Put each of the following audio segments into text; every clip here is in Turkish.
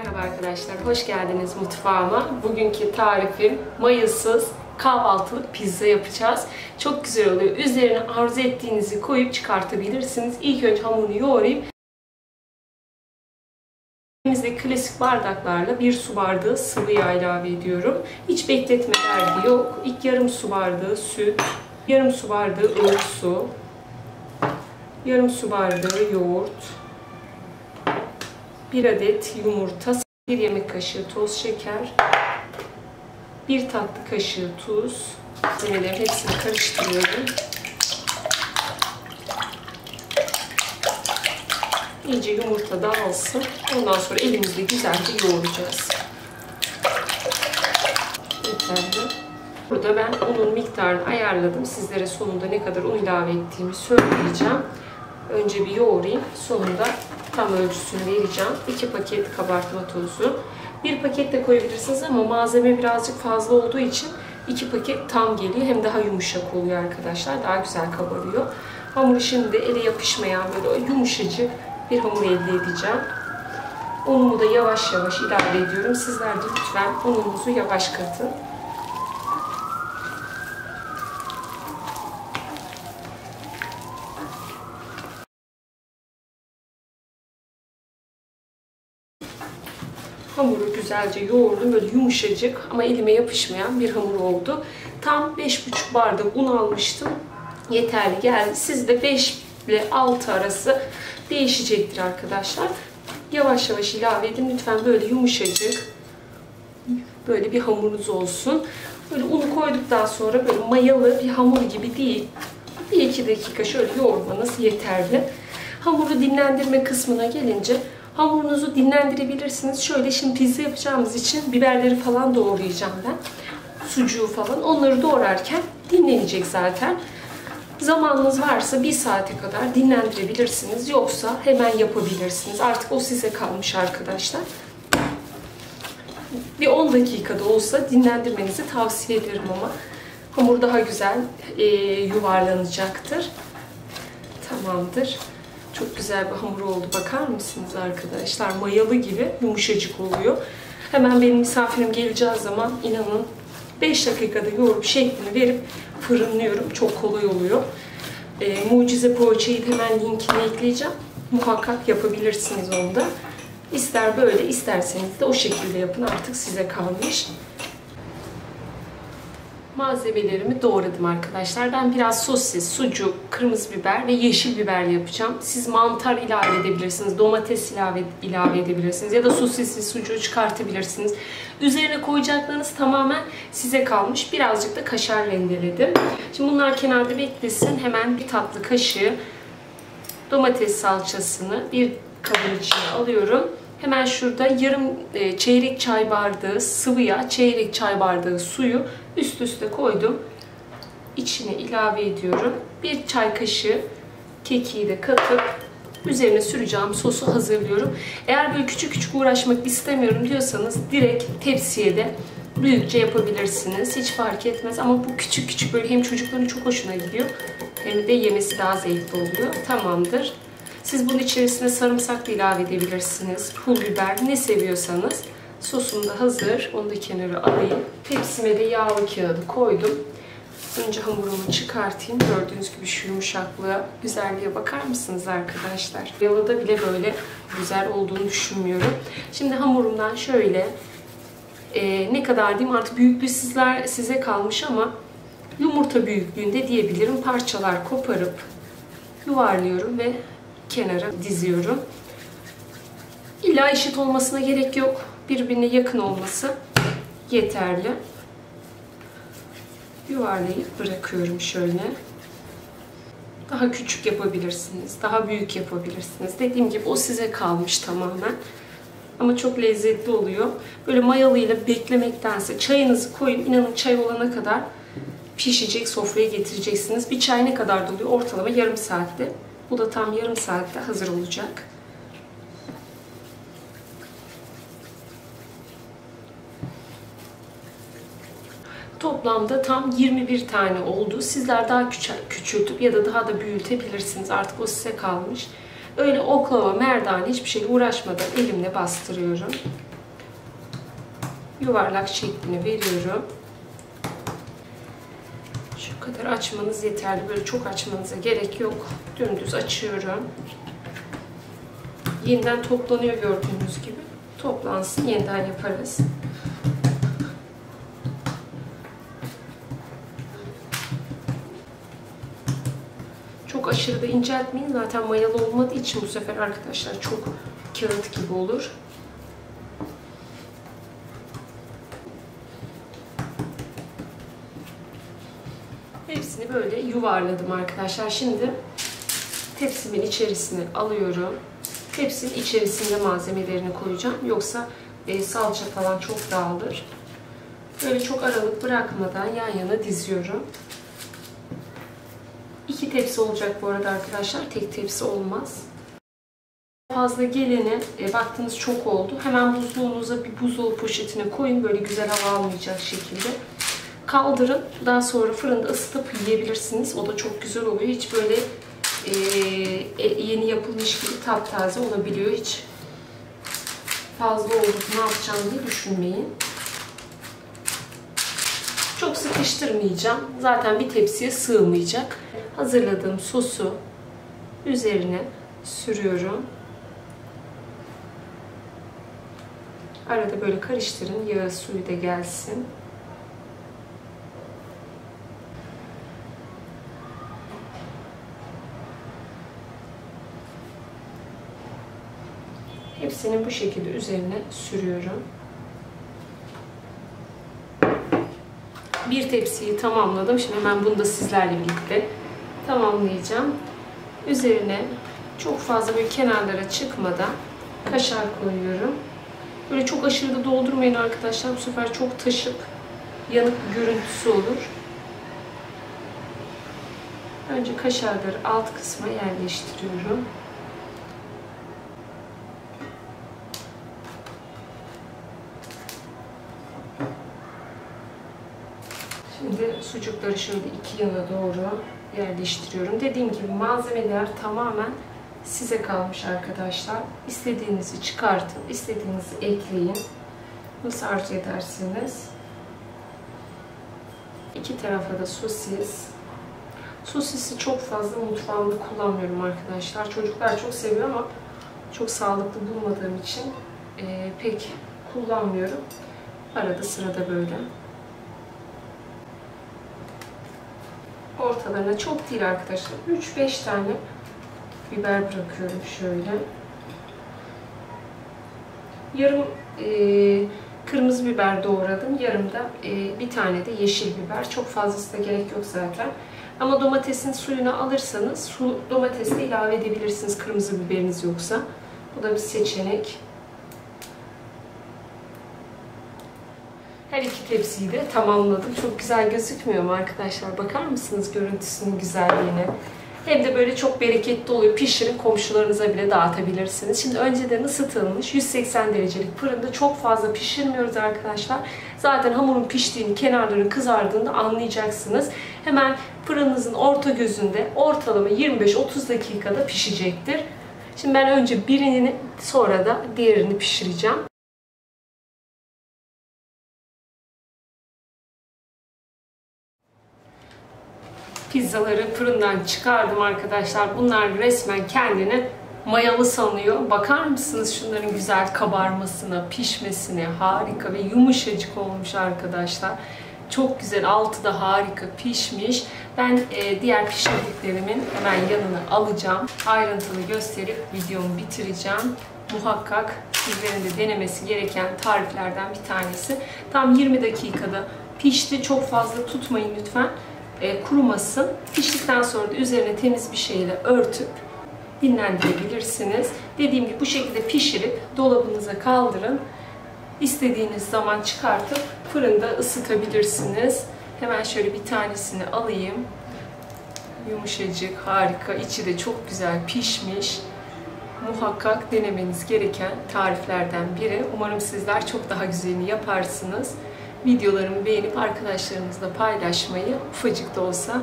Merhaba arkadaşlar, hoş geldiniz mutfağıma. Bugünkü tarifim mayasız kahvaltılık pizza yapacağız. Çok güzel oluyor. Üzerine arzu ettiğinizi koyup çıkartabilirsiniz. İlk önce hamurunu yoğurayım. Elimizde klasik bardaklarla 1 su bardağı sıvı yağ ilave ediyorum. Hiç bekletme derdi yok. İlk yarım su bardağı süt, yarım su bardağı ılık su, yarım su bardağı yoğurt, 1 adet yumurta, 1 yemek kaşığı toz şeker, 1 tatlı kaşığı tuz. Malzemelerin hepsini karıştırıyorum. İyice yumurta dağılsın. Ondan sonra elimizle güzelce yoğuracağız. Yeterli. Burada ben unun miktarını ayarladım. Sizlere sonunda ne kadar un ilave ettiğimi söyleyeceğim. Önce bir yoğurayım. Sonunda tam ölçüsünü vereceğim. 2 paket kabartma tozu. 1 paket de koyabilirsiniz ama malzeme birazcık fazla olduğu için 2 paket tam geliyor. Hem daha yumuşak oluyor arkadaşlar. Daha güzel kabarıyor. Hamuru şimdi ele yapışmayan böyle yumuşacık bir hamur elde edeceğim. Unumu da yavaş yavaş ilave ediyorum. Sizler de lütfen ununuzu yavaş katın. Hamuru güzelce yoğurdum. Böyle yumuşacık ama elime yapışmayan bir hamur oldu. Tam 5,5 bardak un almıştım. Yeterli geldi. Sizde 5 ile 6 arası değişecektir arkadaşlar. Yavaş yavaş ilave edin. Lütfen böyle yumuşacık böyle bir hamurunuz olsun. Böyle unu koyduktan sonra böyle mayalı bir hamur gibi değil. 1-2 dakika şöyle yoğurmanız yeterli. Hamuru dinlendirme kısmına gelince hamurunuzu dinlendirebilirsiniz. Şöyle şimdi pizza yapacağımız için biberleri falan doğrayacağım ben. Sucuğu falan. Onları doğrarken dinlenecek zaten. Zamanınız varsa 1 saate kadar dinlendirebilirsiniz. Yoksa hemen yapabilirsiniz. Artık o size kalmış arkadaşlar. Bir 10 dakikada olsa dinlendirmenizi tavsiye ederim ama hamur daha güzel yuvarlanacaktır. Tamamdır. Çok güzel bir hamur oldu. Bakar mısınız arkadaşlar? Mayalı gibi yumuşacık oluyor. Hemen benim misafirim geleceği zaman inanın 5 dakikada yoğurup şeklini verip fırınlıyorum. Çok kolay oluyor. Mucize poğaçayı hemen linkini ekleyeceğim. Muhakkak yapabilirsiniz onu da. İster böyle isterseniz de o şekilde yapın. Artık size kalmış. Malzemelerimi doğradım arkadaşlar. Ben biraz sosis, sucuk, kırmızı biber ve yeşil biberle yapacağım. Siz mantar ilave edebilirsiniz, domates ilave edebilirsiniz ya da sosisli sucuğu çıkartabilirsiniz. Üzerine koyacaklarınız tamamen size kalmış. Birazcık da kaşar rendeledim. Şimdi bunlar kenarda beklesin. Hemen 1 tatlı kaşığı domates salçasını bir kabın içine alıyorum. Hemen şurada yarım çeyrek çay bardağı sıvı yağ, çeyrek çay bardağı suyu üst üste koydum. İçine ilave ediyorum. 1 çay kaşığı kekiği de katıp üzerine süreceğim sosu hazırlıyorum. Eğer böyle küçük küçük uğraşmak istemiyorum diyorsanız direkt tepsiye de büyükçe yapabilirsiniz. Hiç fark etmez ama bu küçük küçük böyle hem çocukların çok hoşuna gidiyor hem de yemesi daha zevkli oluyor. Tamamdır. Siz bunun içerisine sarımsak da ilave edebilirsiniz. Pul biber ne seviyorsanız. Sosum da hazır. Onu da kenara alayım. Tepsime de yağlı kağıdı koydum. Önce hamurumu çıkartayım. Gördüğünüz gibi şu yumuşaklığa, güzelliğe bakar mısınız arkadaşlar? Yalada bile böyle güzel olduğunu düşünmüyorum. Şimdi hamurumdan şöyle ne kadar diyeyim artık büyüklüğü size kalmış ama yumurta büyüklüğünde diyebilirim. Parçalar koparıp yuvarlıyorum ve kenara diziyorum. İlla eşit olmasına gerek yok. Birbirine yakın olması yeterli. Yuvarlayıp bırakıyorum şöyle. Daha küçük yapabilirsiniz. Daha büyük yapabilirsiniz. Dediğim gibi o size kalmış tamamen. Ama çok lezzetli oluyor. Böyle mayalıyla beklemektense çayınızı koyun. İnanın çay olana kadar pişecek, sofraya getireceksiniz. Bir çay ne kadar doluyor? Ortalama yarım saatte. Bu da tam yarım saatte hazır olacak. Toplamda tam 21 tane oldu. Sizler daha küçültüp ya da daha da büyütebilirsiniz. Artık o size kalmış. Öyle oklava, merdane hiçbir şeyle uğraşmadan elimle bastırıyorum. yuvarlak şeklini veriyorum. Şu kadar açmanız yeterli. Böyle çok açmanıza gerek yok. Dümdüz açıyorum. Yeniden toplanıyor gördüğünüz gibi. Toplansın, yeniden yaparız. Çok aşırı da inceltmeyin. Zaten mayalı olmadığı için bu sefer arkadaşlar çok kağıt gibi olur. Hepsini böyle yuvarladım arkadaşlar. Şimdi tepsimin içerisine alıyorum. Tepsinin içerisinde malzemelerini koyacağım. Yoksa salça falan çok dağılır. Böyle çok aralık bırakmadan yan yana diziyorum. 2 tepsi olacak bu arada arkadaşlar. Tek tepsi olmaz. Fazla gelene baktınız çok oldu. Hemen buzluğunuza bir buzdolabı poşetine koyun. Böyle güzel hava almayacak şekilde. Kaldırın. Daha sonra fırında ısıtıp yiyebilirsiniz. O da çok güzel oluyor. Hiç böyle yeni yapılmış gibi taptaze olabiliyor. Hiç fazla oldu ne yapacağım diye düşünmeyin. Çok sıkıştırmayacağım. Zaten bir tepsiye sığmayacak. Hazırladığım sosu üzerine sürüyorum. Arada böyle karıştırın. Yağı, suyu da gelsin. Hepsini bu şekilde üzerine sürüyorum. Bir tepsiyi tamamladım. Şimdi hemen bunu da sizlerle birlikte tamamlayacağım. Üzerine çok fazla böyle kenarlara çıkmadan kaşar koyuyorum. Böyle çok aşırı da doldurmayın arkadaşlar. Bu sefer çok taşıp yanık bir görüntüsü olur. Önce kaşarları alt kısma yerleştiriyorum. Şimdi sucukları şöyle iki yana doğru yerleştiriyorum. Dediğim gibi malzemeler tamamen size kalmış arkadaşlar. İstediğinizi çıkartın, istediğinizi ekleyin. Nasıl arzu edersiniz? İki tarafa da sosis. Sosisi çok fazla mutfağımda kullanmıyorum arkadaşlar. Çocuklar çok seviyor ama çok sağlıklı bulmadığım için pek kullanmıyorum. Arada sırada böyle. Ortalarına çok değil arkadaşlar. 3-5 tane biber bırakıyorum şöyle. Yarım kırmızı biber doğradım. Yarım da bir tane de yeşil biber. Çok fazlası da gerek yok zaten. Ama domatesin suyunu alırsanız domates de ilave edebilirsiniz kırmızı biberiniz yoksa. Bu da bir seçenek. Her iki tepsiyi de tamamladım. Çok güzel gözükmüyor mu arkadaşlar? Bakar mısınız görüntüsünün güzelliğine? Hem de böyle çok bereketli oluyor. Pişirin, komşularınıza bile dağıtabilirsiniz. Şimdi önceden ısıtılmış 180 derecelik fırında çok fazla pişirmiyoruz arkadaşlar. Zaten hamurun piştiğini, kenarların kızardığını anlayacaksınız. Hemen fırınınızın orta gözünde ortalama 25-30 dakikada pişecektir. Şimdi ben önce birini sonra da diğerini pişireceğim. Pizzaları fırından çıkardım arkadaşlar. Bunlar resmen kendini mayalı sanıyor. Bakar mısınız şunların güzel kabarmasına, pişmesine? Harika ve yumuşacık olmuş arkadaşlar. Çok güzel. Altı da harika pişmiş. Ben diğer pişirdiklerimin hemen yanına alacağım. Ayrıntılı gösterip videomu bitireceğim. Muhakkak sizlerin de denemesi gereken tariflerden bir tanesi. Tam 20 dakikada pişti. Çok fazla tutmayın lütfen. Kurumasın. Piştikten sonra da üzerine temiz bir şeyle örtüp dinlendirebilirsiniz. Dediğim gibi bu şekilde pişirip dolabınıza kaldırın. İstediğiniz zaman çıkartıp fırında ısıtabilirsiniz. Hemen şöyle bir tanesini alayım. Yumuşacık, harika. İçi de çok güzel pişmiş. Muhakkak denemeniz gereken tariflerden biri. Umarım sizler çok daha güzelini yaparsınız. Videolarımı beğenip arkadaşlarınızla paylaşmayı, ufacık da olsa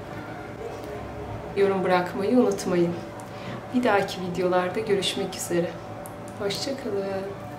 yorum bırakmayı unutmayın. Bir dahaki videolarda görüşmek üzere. Hoşça kalın.